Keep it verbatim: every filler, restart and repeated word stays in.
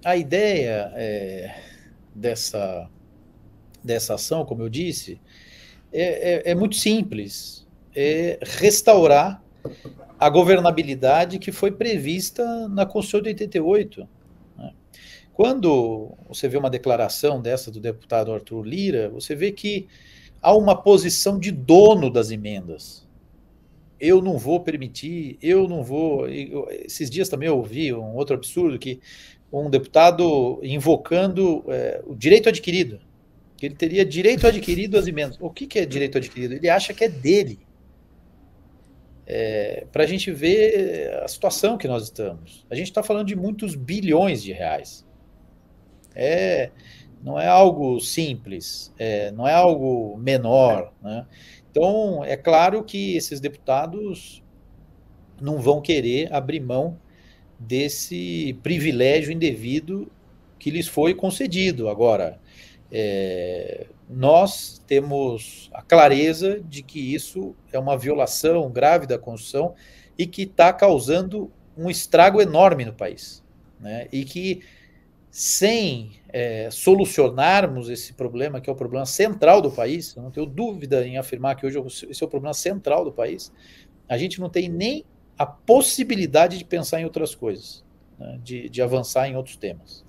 a ideia é, dessa, dessa ação, como eu disse, é, é, é muito simples. É restaurar a governabilidade que foi prevista na Constituição de oitenta e oito. Né? Quando você vê uma declaração dessa do deputado Arthur Lira, você vê que há uma posição de dono das emendas. Eu não vou permitir, eu não vou. Esses dias também eu ouvi um outro absurdo, que um deputado invocando é, o direito adquirido, que ele teria direito adquirido às emendas. O que, que é direito adquirido? Ele acha que é dele. É, para a gente ver a situação que nós estamos. A gente está falando de muitos bilhões de reais. É, não é algo simples, é, não é algo menor. Né? Então, é claro que esses deputados não vão querer abrir mão desse privilégio indevido que lhes foi concedido. Agora, é, nós temos a clareza de que isso é uma violação grave da Constituição e que está causando um estrago enorme no país. Né? E que, sem é, solucionarmos esse problema, que é o problema central do país, eu não tenho dúvida em afirmar que hoje esse é o problema central do país, a gente não tem nem a possibilidade de pensar em outras coisas, né? de, de avançar em outros temas.